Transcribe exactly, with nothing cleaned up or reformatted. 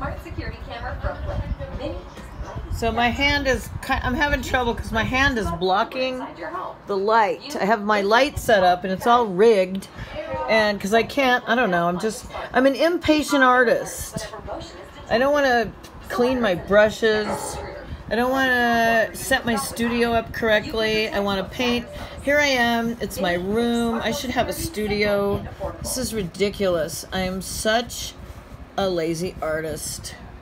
smart security camera Brooklyn. Mini. So my hand is, I'm having trouble because my hand is blocking the light. I have my light set up and it's all rigged. And because I can't, I don't know, I'm just, I'm an impatient artist. I don't want to clean my brushes. I don't want to set my studio up correctly. I want to paint. Here I am. It's my room. I should have a studio. This is ridiculous. I am such a lazy artist.